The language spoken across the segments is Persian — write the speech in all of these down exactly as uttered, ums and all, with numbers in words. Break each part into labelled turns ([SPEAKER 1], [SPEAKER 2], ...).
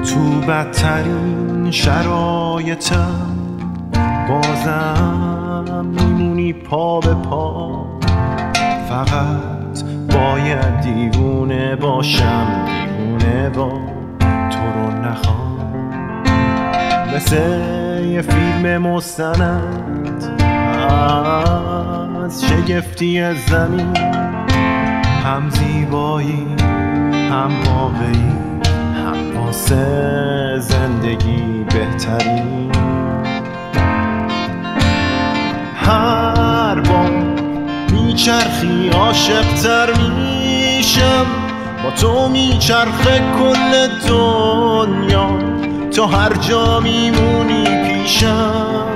[SPEAKER 1] تو بدترین شرایطم بازم میمونی پا به پا. فقط باید دیوونه باشم، دیوونه با تو رو نخوام. مثل یه فیلم مستند از شگفتی زمین، هم زیبایی هم واقعی، هم واسه زندگی بهترین. هر بار میچرخی عاشق‌تر میشم، با تو میچرخه کل دنیا، تو هر جا میمونی پیشم.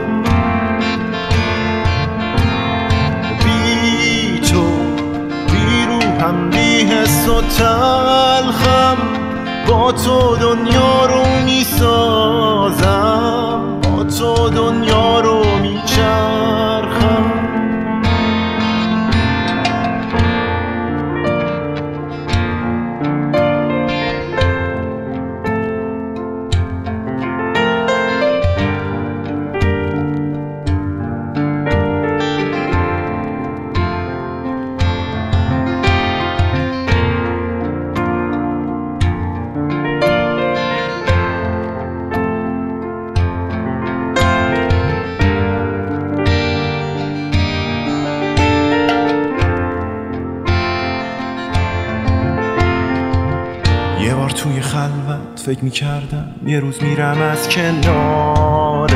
[SPEAKER 1] بی تو بی روحم بی حس و تلخم، با تو دنیا رو میسازم، با تو دنیا رو میچرخم. یه بار توی خلوت فکر میکردم یه روز میرم از کنارت،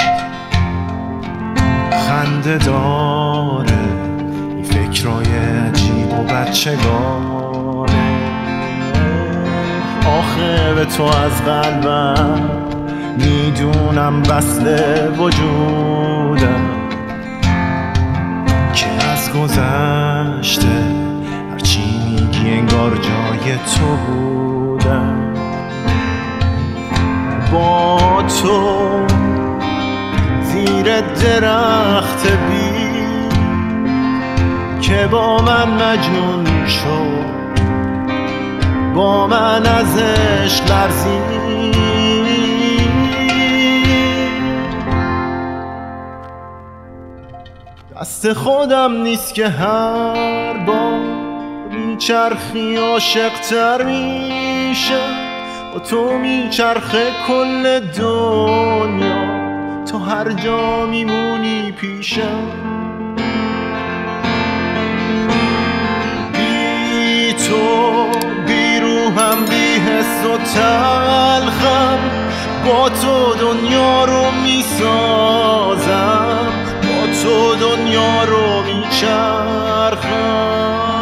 [SPEAKER 1] خنده داره این فکرای عجیب و بچگانه. آخه به تو از قلبم میدونم وصل وجودم، که از گذشته هرچی میگی انگار جای تو بودم. با تو زیر درخت بی که با من مجنون شد، با من از عشق لرزید. دست خودم نیست که هر بار میچرخی عاشق‌تر میشم، با تو میچرخه کل دنیا، تو هر جا میمونی پیشم. بی تو بی روحم بی حس و تلخم، با تو دنیا رو میسازم، با تو دنیا رو میچرخم.